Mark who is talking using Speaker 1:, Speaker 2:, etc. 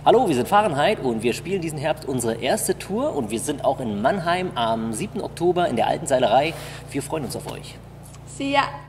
Speaker 1: Hallo, wir sind Fahrenheit und wir spielen diesen Herbst unsere erste Tour und wir sind auch in Mannheim am 7. Oktober in der Alten Seilerei. Wir freuen uns auf euch.
Speaker 2: See ya!